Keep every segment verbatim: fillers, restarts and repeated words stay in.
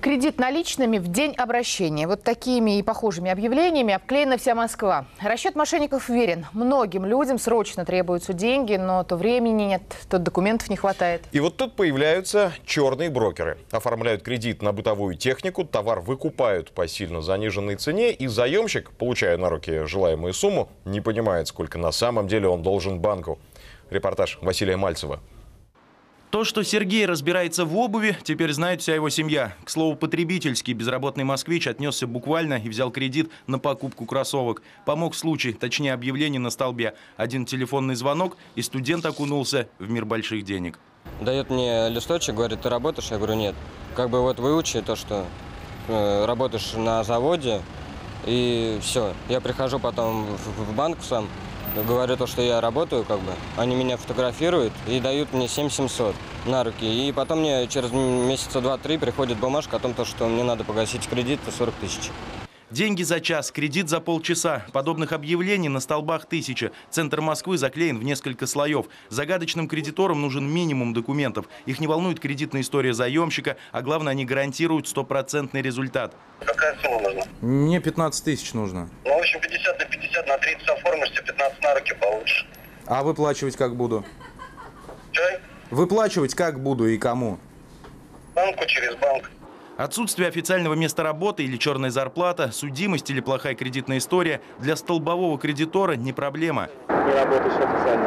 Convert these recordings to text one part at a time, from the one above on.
Кредит наличными в день обращения. Вот такими и похожими объявлениями обклеена вся Москва. Расчет мошенников верен. Многим людям срочно требуются деньги, но то времени нет, то документов не хватает. И вот тут появляются черные брокеры. Оформляют кредит на бытовую технику, товар выкупают по сильно заниженной цене, и заемщик, получая на руки желаемую сумму, не понимает, сколько на самом деле он должен банку. Репортаж Василия Мальцева. То, что Сергей разбирается в обуви, теперь знает вся его семья. К слову, потребительский безработный москвич отнесся буквально и взял кредит на покупку кроссовок. Помог случай, точнее объявление на столбе. Один телефонный звонок, и студент окунулся в мир больших денег. Дает мне листочек, говорит: ты работаешь? Я говорю: нет. Как бы вот выучи то, что э, работаешь на заводе, и все. Я прихожу потом в, в банк сам. Говорю то, что я работаю, как бы. Они меня фотографируют и дают мне семь тысяч семьсот на руки. И потом мне через месяца два-три приходит бумажка о том, что мне надо погасить кредит сорок тысяч. Деньги за час, кредит за полчаса. Подобных объявлений на столбах тысяча. Центр Москвы заклеен в несколько слоев. Загадочным кредиторам нужен минимум документов. Их не волнует кредитная история заемщика, а главное, они гарантируют стопроцентный результат. Какая сумма нужна? Мне пятнадцать тысяч нужно. Ну, в общем, пятьдесят на пятьдесят, на тридцать оформишься, пятнадцать на руки получишь. А выплачивать как буду? Чай? Выплачивать как буду и кому? Банку через банк. Отсутствие официального места работы или черная зарплата, судимость или плохая кредитная история для столбового кредитора не проблема. Не работаешь официально,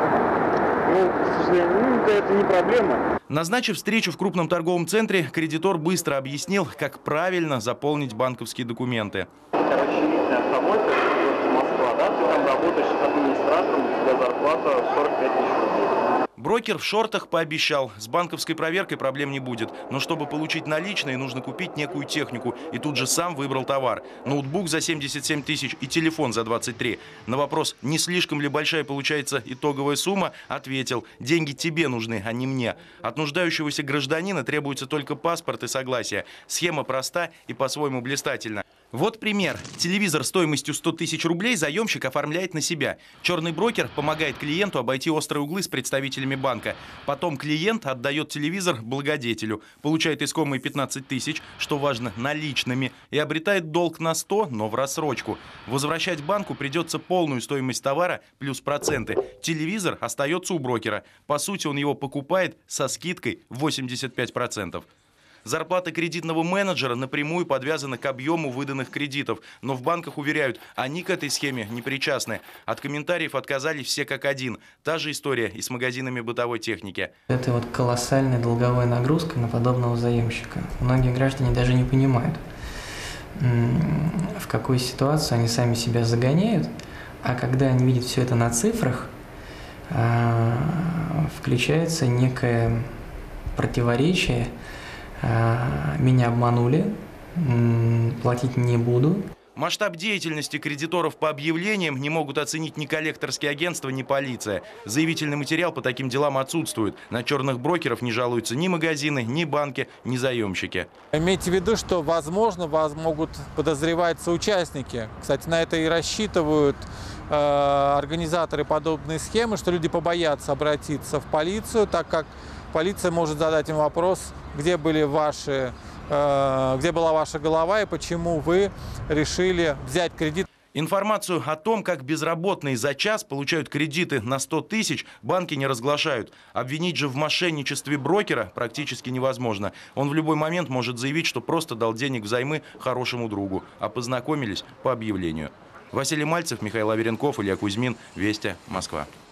да? Ну, к сожалению, ну, это не проблема. Назначив встречу в крупном торговом центре, кредитор быстро объяснил, как правильно заполнить банковские документы. Короче, автомойка, Москва, да? Ты там работаешь администратором, у тебя зарплата сорок пять тысяч рублей. Брокер в шортах пообещал, с банковской проверкой проблем не будет. Но чтобы получить наличные, нужно купить некую технику. И тут же сам выбрал товар. Ноутбук за семьдесят семь тысяч и телефон за двадцать три. На вопрос, не слишком ли большая получается итоговая сумма, ответил: деньги тебе нужны, а не мне. От нуждающегося гражданина требуется только паспорт и согласие. Схема проста и по-своему блистательна. Вот пример. Телевизор стоимостью сто тысяч рублей заемщик оформляет на себя. Черный брокер помогает клиенту обойти острые углы с представителями банка. Потом клиент отдает телевизор благодетелю, получает искомые пятнадцать тысяч, что важно, наличными, и обретает долг на сто, но в рассрочку. Возвращать банку придется полную стоимость товара плюс проценты. Телевизор остается у брокера. По сути, он его покупает со скидкой восемьдесят пять процентов. Зарплата кредитного менеджера напрямую подвязана к объему выданных кредитов. Но в банках уверяют, они к этой схеме не причастны. От комментариев отказались все как один. Та же история и с магазинами бытовой техники. Это вот колоссальная долговая нагрузка на подобного заемщика. Многие граждане даже не понимают, в какой ситуации они сами себя загоняют. А когда они видят все это на цифрах, включается некое противоречие. Меня обманули, платить не буду. Масштаб деятельности кредиторов по объявлениям не могут оценить ни коллекторские агентства, ни полиция. Заявительный материал по таким делам отсутствует. На черных брокеров не жалуются ни магазины, ни банки, ни заемщики. Имейте в виду, что, возможно, вас могут подозревать соучастники. Кстати, на это и рассчитывают э, организаторы подобной схемы, что люди побоятся обратиться в полицию, так как полиция может задать им вопрос, где были ваши, э, где была ваша голова и почему вы решили взять кредит. Информацию о том, как безработные за час получают кредиты на сто тысяч, банки не разглашают. Обвинить же в мошенничестве брокера практически невозможно. Он в любой момент может заявить, что просто дал денег взаймы хорошему другу, а познакомились по объявлению. Василий Мальцев, Михаил Аверенков, Илья Кузьмин, Вести, Москва.